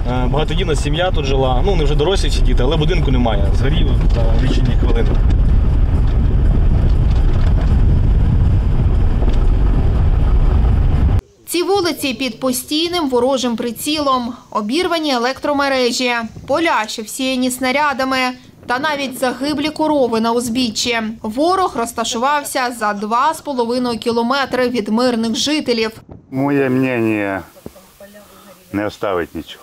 багатодітна сім'я тут жила. Ну, не вже дорослі всі діти, але будинку немає. Згорів за лічені хвилини. Ці вулиці під постійним ворожим прицілом, обірвані електромережі, поля, що всіяні снарядами, та навіть загиблі корови на узбіччі. Ворог розташувався за 2,5 кілометри від мирних жителів. Моє мнение – не оставить нічого.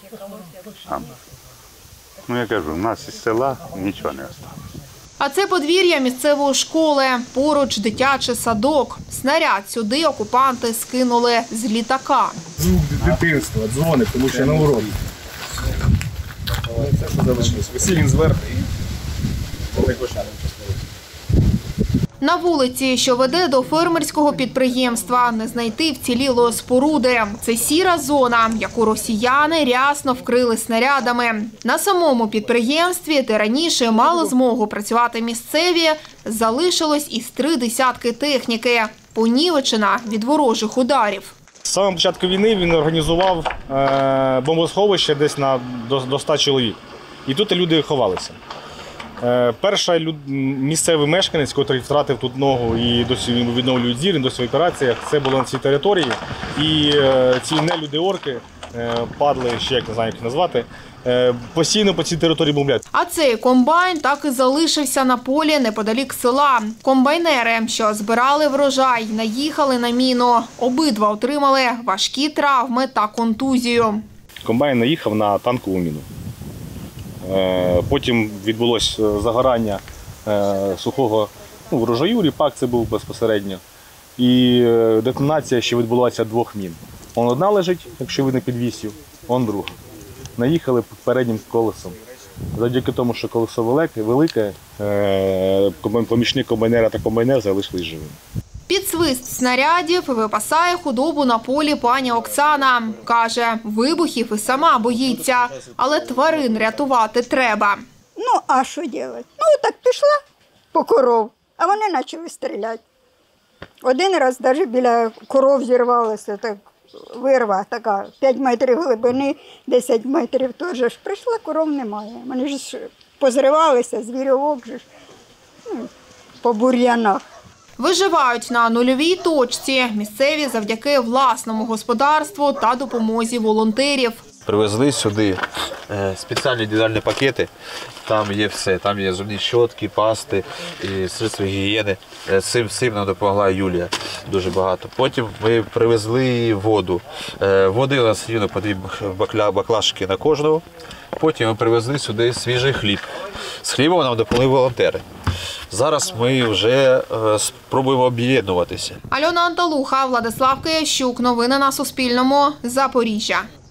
Ну, я кажу, у нас із села нічого не осталось. А це подвір'я місцевої школи, поруч дитячий садок. Снаряд сюди окупанти скинули з літака. Звук дитинства, дзвоник, тому що на уроці. Це що залишилось. Висів він зверху і коли кошаром частково. На вулиці, що веде до фермерського підприємства, не знайти вцілілої споруди. Це сіра зона, яку росіяни рясно вкрили снарядами. На самому підприємстві, де раніше мали змогу працювати місцеві, залишилось із 3 десятки техніки, понівечена від ворожих ударів. З самого початку війни він організував бомбосховище десь до 100 чоловік. І тут люди ховалися. Перший місцевий мешканець, який втратив тут ногу і досі відновлюють зір, досі в операціях, це було на цій території. І ці нелюди-орки, падли, ще як не знаю, як назвати, постійно по цій території бомблять. А цей комбайн так і залишився на полі неподалік села. Комбайнери, що збирали врожай, наїхали на міну. Обидва отримали важкі травми та контузію. Комбайн наїхав на танкову міну. Потім відбулося загорання сухого врожаю, ріпак це був безпосередньо. І детонація ще відбулася 2 мін. Одна лежить, якщо ви на підвісі, друга. Наїхали переднім колесом. Завдяки тому, що колесо велике, помічник комбайнера та комбайнер залишились живими. Під свист снарядів випасає худобу на полі пані Оксана. Каже, вибухів і сама боїться, але тварин рятувати треба. Ну, а що робити? Ну, так пішла по коров, а вони почали стріляти. Один раз навіть біля коров зірвалася, так вирва така, 5 метрів глибини, 10 метрів теж. Прийшла, коров немає. Вони ж позривалися, звірьовок ж, по бур'янах. Виживають на нульовій точці. Місцеві завдяки власному господарству та допомозі волонтерів. Привезли сюди спеціальні індивідуальні пакети, там є все, там є зубні щотки, пасти, і средства гігієни. Цим нам допомогла Юлія дуже багато. Потім ми привезли воду. Води у нас потрібно баклажки на кожного. Потім ми привезли сюди свіжий хліб. З хлібом нам допомогли волонтери. Зараз ми вже спробуємо об'єднуватися. Альона Анталуха, Владислав Киящук. Новини на Суспільному. Запоріжжя.